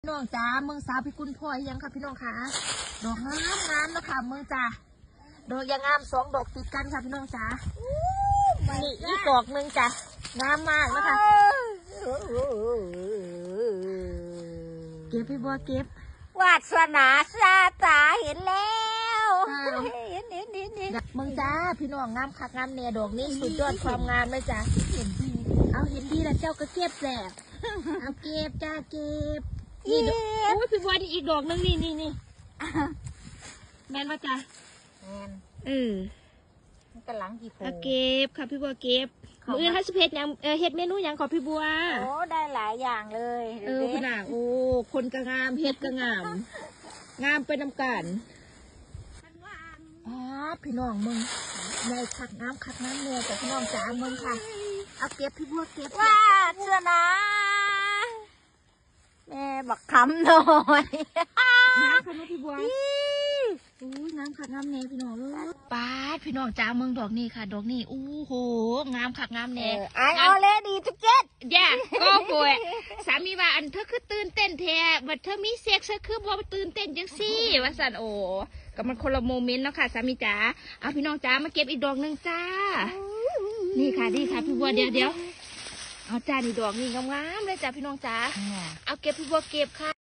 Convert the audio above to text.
พี่น้องจ้าเมืองสาวพิกุลพลอยยังค่ะพี่น้องค่ะดอกงามนะคะเมืองจ้าดอกยังงาม2 ดอกติดกันค่ะพี่น้องจ้านี่อีกดอกหนึ่งจ้างามมากนะคะเก็บพี่บัวเก็บวาสนาซาตาเห็นแล้วเห็นเมืองจ้าพี่น้องงามคักงามแน่ดอกนี้สุดยอดความงามเลยจ้าเห็นดีแล้วเจ้าก็เก็บแหละเอาเก็บจ้าเก็บนี่ดอกโอ้ยพี่บัวนี่อีกดอกนึงนี่แม่นว่าจ้าแมนมันกำลังกี่โพเก็บค่ะพี่บัวเก็บมืออื่นให้สุเพชรยังเฮ็ดเมนูยังขอพี่บัวโอ้ได้หลายอย่างเลยขนาดโอ้คนก็งามเฮ็ดก็งามงามเป็นน้ำกันพี่น้องมึงในคักน้ำเนื้อแต่พี่น้องจ๋ามึงค่ะเอาเก็บพี่บัวเก็บว่าเชื่อนะแม่บักคำหน่อยน้ำค่ะพี่บัวน้ำคักน้ำเนยพี่น้องป้าพี่น้องจ๋ามึงดอกนี้ค่ะดอกนี้โอ้โหงามคักงามเนยเอาเลยดีทุกเจ็ดย่าก็ป่วยสามีว่าอันเธอคือตื่นเต้นแท้บัดเธอมีเซ็กซ์คือบ่ตื่นเต้นจังซี่ว่าสันโอ้กับมันคนละโมเมนต์เนาะค่ะสามีจ๋าเอาพี่น้องจ๋ามาเก็บอีกดอกหนึ่งจ้านี่ค่ะพี่บัวเดี๋ยวเอาจ้านี่ดอกนี่งามๆเลยจ้าพี่น้องจ๋าเอาเก็บพี่บัวเก็บค่ะ